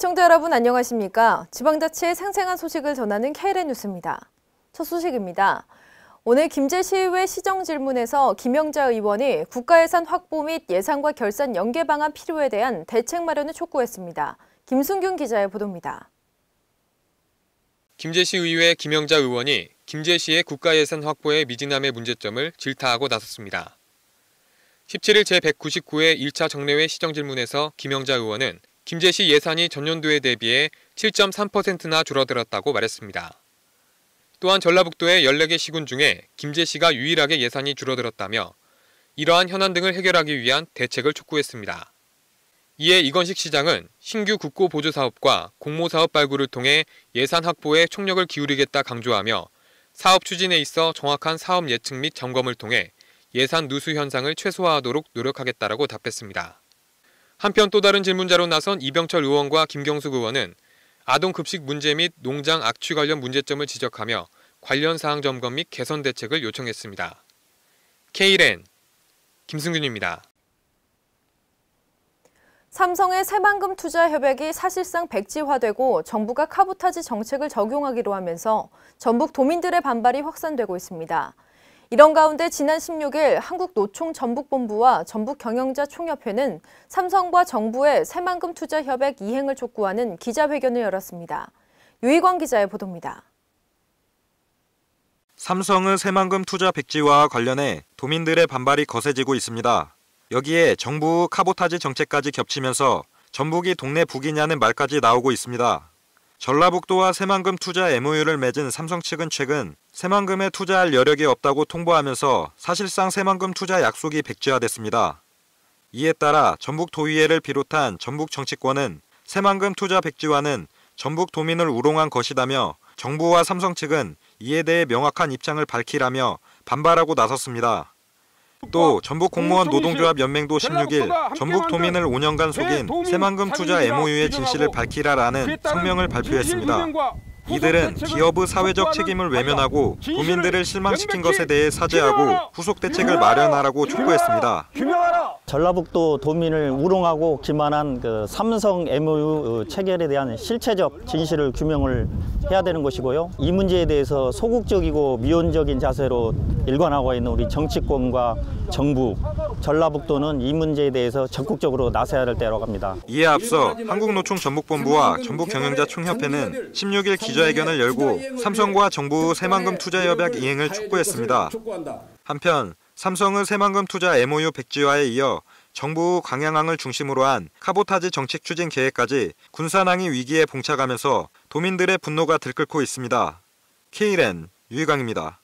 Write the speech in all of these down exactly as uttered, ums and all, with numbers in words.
시청자 여러분 안녕하십니까? 지방자치의 생생한 소식을 전하는 케이엘엔 뉴스입니다. 첫 소식입니다. 오늘 김제시의회 시정질문에서 김영자 의원이 국가예산 확보 및 예산과 결산 연계 방안 필요에 대한 대책 마련을 촉구했습니다. 김승균 기자의 보도입니다. 김제시의회 김영자 의원이 김제시의 국가예산 확보의 미진함의 문제점을 질타하고 나섰습니다. 십칠 일 제백구십구 회 일 차 정례회 시정질문에서 김영자 의원은 김제시 예산이 전년도에 대비해 칠 점 삼 퍼센트나 줄어들었다고 말했습니다. 또한 전라북도의 열네 개 시군 중에 김제시가 유일하게 예산이 줄어들었다며 이러한 현안 등을 해결하기 위한 대책을 촉구했습니다. 이에 이건식 시장은 신규 국고 보조 사업과 공모 사업 발굴을 통해 예산 확보에 총력을 기울이겠다 강조하며 사업 추진에 있어 정확한 사업 예측 및 점검을 통해 예산 누수 현상을 최소화하도록 노력하겠다라고 답했습니다. 한편 또 다른 질문자로 나선 이병철 의원과 김경숙 의원은 아동급식 문제 및 농장 악취 관련 문제점을 지적하며 관련 사항 점검 및 개선 대책을 요청했습니다. 케이엘엔 김승균입니다. 삼성의 새만금 투자 협약이 사실상 백지화되고 정부가 카보타지 정책을 적용하기로 하면서 전북 도민들의 반발이 확산되고 있습니다. 이런 가운데 지난 십육 일 한국노총 전북본부와 전북경영자총협회는 삼성과 정부의 새만금 투자 협약 이행을 촉구하는 기자회견을 열었습니다. 유희광 기자의 보도입니다. 삼성의 새만금 투자 백지화와 관련해 도민들의 반발이 거세지고 있습니다. 여기에 정부 카보타지 정책까지 겹치면서 전북이 동네 북이냐는 말까지 나오고 있습니다. 전라북도와 새만금 투자 엠오유를 맺은 삼성 측은 최근 새만금에 투자할 여력이 없다고 통보하면서 사실상 새만금 투자 약속이 백지화됐습니다. 이에 따라 전북도의회를 비롯한 전북 정치권은 새만금 투자 백지화는 전북 도민을 우롱한 것이다며 정부와 삼성 측은 이에 대해 명확한 입장을 밝히라며 반발하고 나섰습니다. 또 전북공무원 노동조합 연맹도 십육 일 전북 도민을 오 년간 속인 새만금 투자 엠오유의 진실을 밝히라라는 성명을 발표했습니다. 이들은 기업의 사회적 책임을 외면하고 도민들을 실망시킨 것에 대해 사죄하고 후속 대책을 마련하라고 촉구했습니다. 전라북도 도민을 우롱하고 기만한 그 삼성 엠오유 체결에 대한 실체적 진실을 규명을 해야 되는 것이고요. 이 문제에 대해서 소극적이고 미온적인 자세로 일관하고 있는 우리 정치권과 정부, 전라북도는 이 문제에 대해서 적극적으로 나서야 될 때라고 합니다. 이에 앞서 한국노총 전북본부와 전북경영자총협회는 십육 일 기자회견을 열고 삼성과 정부의 새만금 투자협약 이행을 촉구했습니다. 한편 삼성의 새만금 투자 엠오유 백지화에 이어 정부 광양항을 중심으로 한 카보타지 정책 추진 계획까지 군산항이 위기에 봉착하면서 도민들의 분노가 들끓고 있습니다. 케이엘엔 유희광입니다.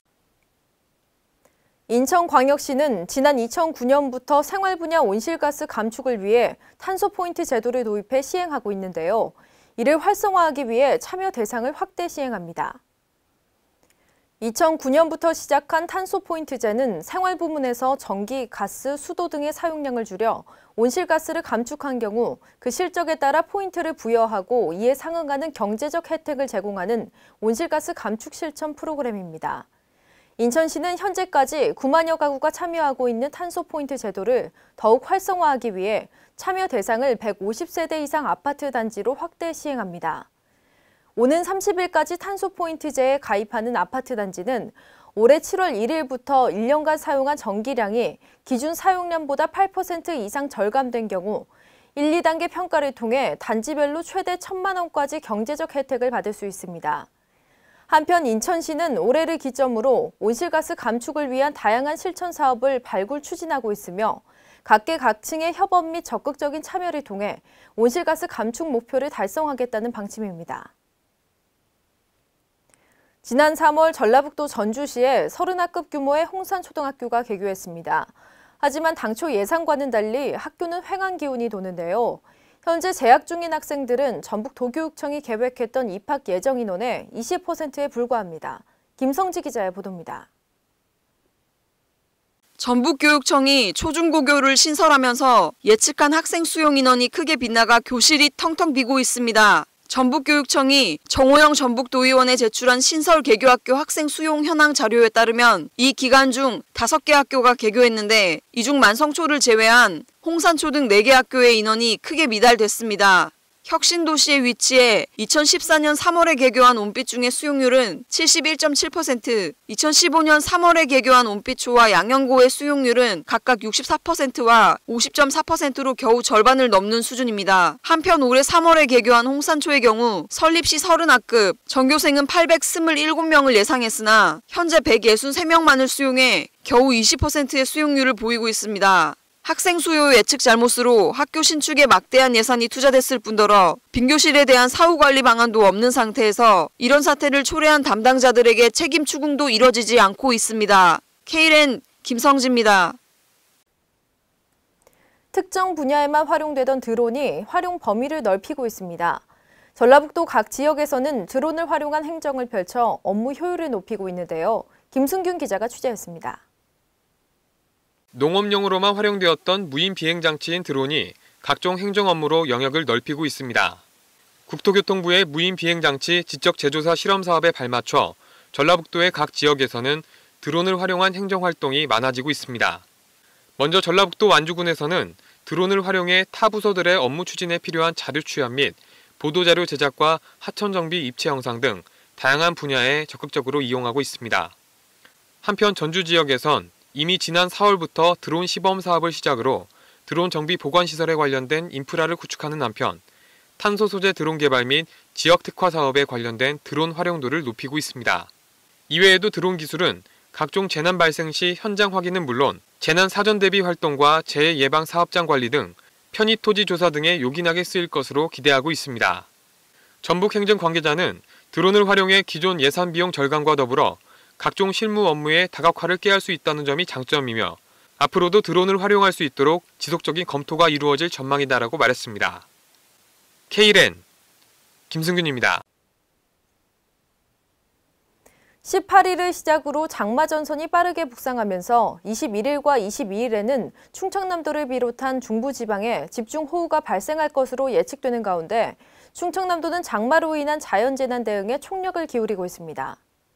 인천광역시는 지난 이천구 년부터 생활 분야 온실가스 감축을 위해 탄소 포인트 제도를 도입해 시행하고 있는데요. 이를 활성화하기 위해 참여 대상을 확대 시행합니다. 이천구 년부터 시작한 탄소 포인트제는 생활 부문에서 전기, 가스, 수도 등의 사용량을 줄여 온실가스를 감축한 경우 그 실적에 따라 포인트를 부여하고 이에 상응하는 경제적 혜택을 제공하는 온실가스 감축 실천 프로그램입니다. 인천시는 현재까지 구만여 가구가 참여하고 있는 탄소 포인트 제도를 더욱 활성화하기 위해 참여 대상을 백오십 세대 이상 아파트 단지로 확대 시행합니다. 오는 삼십 일까지 탄소 포인트제에 가입하는 아파트 단지는 올해 칠월 일일부터 일 년간 사용한 전기량이 기준 사용량보다 팔 퍼센트 이상 절감된 경우 일, 이 단계 평가를 통해 단지별로 최대 천만 원까지 경제적 혜택을 받을 수 있습니다. 한편 인천시는 올해를 기점으로 온실가스 감축을 위한 다양한 실천 사업을 발굴 추진하고 있으며 각계각층의 협업 및 적극적인 참여를 통해 온실가스 감축 목표를 달성하겠다는 방침입니다. 지난 삼월 전라북도 전주시에 서른 학급 규모의 홍산초등학교가 개교했습니다. 하지만 당초 예상과는 달리 학교는 횡한 기운이 도는데요. 현재 재학 중인 학생들은 전북도교육청이 계획했던 입학 예정 인원의 이십 퍼센트에 불과합니다. 김성지 기자의 보도입니다. 전북교육청이 초중고교를 신설하면서 예측한 학생 수용 인원이 크게 빗나가 교실이 텅텅 비고 있습니다. 전북교육청이 정호영 전북도의원에 제출한 신설 개교학교 학생 수용 현황 자료에 따르면 이 기간 중 다섯 개 학교가 개교했는데 이 중 만성초를 제외한 홍산초 등 네 개 학교의 인원이 크게 미달됐습니다. 혁신도시에 위치해 이천십사 년 삼월에 개교한 온빛중의 수용률은 칠십일 점 칠 퍼센트, 이천십오 년 삼월에 개교한 온빛초와 양영고의 수용률은 각각 육십사 퍼센트와 오십 점 사 퍼센트로 겨우 절반을 넘는 수준입니다. 한편 올해 삼월에 개교한 홍산초의 경우 설립 시 서른 학급, 전교생은 팔백이십칠 명을 예상했으나 현재 백육십삼 명만을 수용해 겨우 이십 퍼센트의 수용률을 보이고 있습니다. 학생 수요 예측 잘못으로 학교 신축에 막대한 예산이 투자됐을 뿐더러 빈교실에 대한 사후 관리 방안도 없는 상태에서 이런 사태를 초래한 담당자들에게 책임 추궁도 이뤄지지 않고 있습니다. 케이엔엔 김성지입니다. 특정 분야에만 활용되던 드론이 활용 범위를 넓히고 있습니다. 전라북도 각 지역에서는 드론을 활용한 행정을 펼쳐 업무 효율을 높이고 있는데요. 김승균 기자가 취재했습니다. 농업용으로만 활용되었던 무인 비행장치인 드론이 각종 행정 업무로 영역을 넓히고 있습니다. 국토교통부의 무인 비행장치 지적 제조사 실험 사업에 발맞춰 전라북도의 각 지역에서는 드론을 활용한 행정활동이 많아지고 있습니다. 먼저 전라북도 완주군에서는 드론을 활용해 타 부서들의 업무 추진에 필요한 자료 취합 및 보도자료 제작과 하천 정비 입체 영상 등 다양한 분야에 적극적으로 이용하고 있습니다. 한편 전주 지역에선 이미 지난 사월부터 드론 시범 사업을 시작으로 드론 정비 보관 시설에 관련된 인프라를 구축하는 한편 탄소 소재 드론 개발 및 지역 특화 사업에 관련된 드론 활용도를 높이고 있습니다. 이외에도 드론 기술은 각종 재난 발생 시 현장 확인은 물론 재난 사전 대비 활동과 재해 예방 사업장 관리 등 편의 토지 조사 등에 요긴하게 쓰일 것으로 기대하고 있습니다. 전북 행정 관계자는 드론을 활용해 기존 예산 비용 절감과 더불어 각종 실무 업무에 다각화를 꾀할 수 있다는 점이 장점이며 앞으로도 드론을 활용할 수 있도록 지속적인 검토가 이루어질 전망이다라고 말했습니다. 케이엔엔 김승균입니다. 십팔 일을 시작으로 장마 전선이 빠르게 북상하면서 이십일 일과 이십이 일에는 충청남도를 비롯한 중부지방에 집중호우가 발생할 것으로 예측되는 가운데 충청남도는 장마로 인한 자연재난 대응에 총력을 기울이고 있습니다.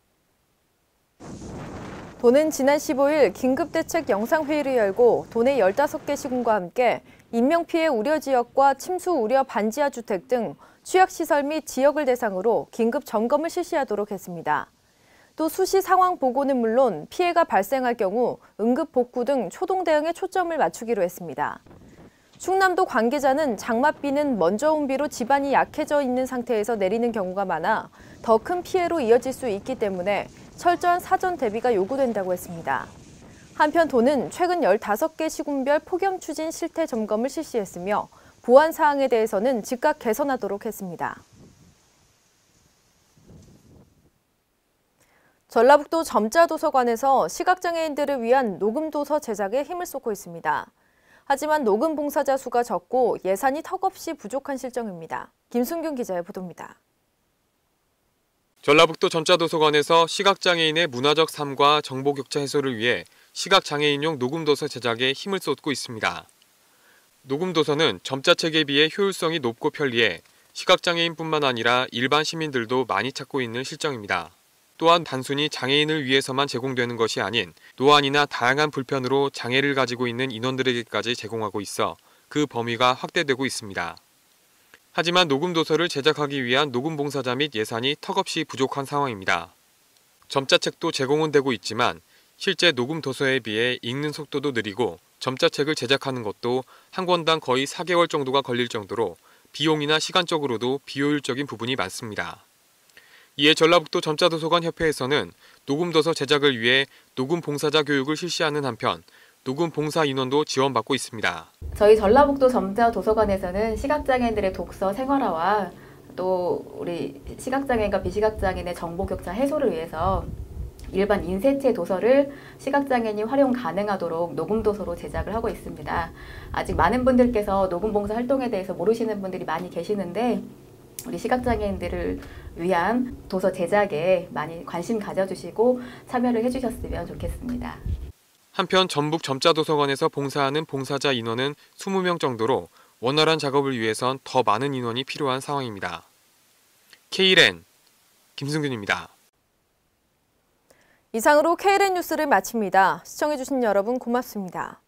도는 지난 십오 일 긴급대책 영상회의를 열고 도내 열다섯 개 시군과 함께 인명피해 우려 지역과 침수 우려 반지하 주택 등 취약시설 및 지역을 대상으로 긴급 점검을 실시하도록 했습니다. 또 수시 상황 보고는 물론 피해가 발생할 경우 응급 복구 등 초동 대응에 초점을 맞추기로 했습니다. 충남도 관계자는 장맛비는 먼저 온 비로 지반이 약해져 있는 상태에서 내리는 경우가 많아 더 큰 피해로 이어질 수 있기 때문에 철저한 사전 대비가 요구된다고 했습니다. 한편 도는 최근 열다섯 개 시군별 폭염 추진 실태 점검을 실시했으며 보완 사항에 대해서는 즉각 개선하도록 했습니다. 전라북도 점자도서관에서 시각장애인들을 위한 녹음도서 제작에 힘을 쏟고 있습니다. 하지만 녹음 봉사자 수가 적고 예산이 턱없이 부족한 실정입니다. 김순균 기자의 보도입니다. 전라북도 점자도서관에서 시각장애인의 문화적 삶과 정보 격차 해소를 위해 시각장애인용 녹음도서 제작에 힘을 쏟고 있습니다. 녹음도서는 점자책에 비해 효율성이 높고 편리해 시각장애인뿐만 아니라 일반 시민들도 많이 찾고 있는 실정입니다. 또한 단순히 장애인을 위해서만 제공되는 것이 아닌 노안이나 다양한 불편으로 장애를 가지고 있는 인원들에게까지 제공하고 있어 그 범위가 확대되고 있습니다. 하지만 녹음도서를 제작하기 위한 녹음 봉사자 및 예산이 턱없이 부족한 상황입니다. 점자책도 제공은 되고 있지만 실제 녹음 도서에 비해 읽는 속도도 느리고 점자책을 제작하는 것도 한 권당 거의 사 개월 정도가 걸릴 정도로 비용이나 시간적으로도 비효율적인 부분이 많습니다. 이에 전라북도 점자도서관 협회에서는 녹음도서 제작을 위해 녹음 봉사자 교육을 실시하는 한편 녹음 봉사 인원도 지원받고 있습니다. 저희 전라북도 점자도서관에서는 시각장애인들의 독서 생활화와 또 우리 시각장애인과 비시각장애인의 정보 격차 해소를 위해서 일반 인쇄체 도서를 시각장애인이 활용 가능하도록 녹음도서로 제작을 하고 있습니다. 아직 많은 분들께서 녹음봉사 활동에 대해서 모르시는 분들이 많이 계시는데 우리 시각장애인들을 위한 도서 제작에 많이 관심 가져주시고 참여를 해주셨으면 좋겠습니다. 한편 전북 점자도서관에서 봉사하는 봉사자 인원은 이십 명 정도로 원활한 작업을 위해선 더 많은 인원이 필요한 상황입니다. 케이엔엔 김승균입니다. 이상으로 케이엔엔 뉴스를 마칩니다. 시청해주신 여러분 고맙습니다.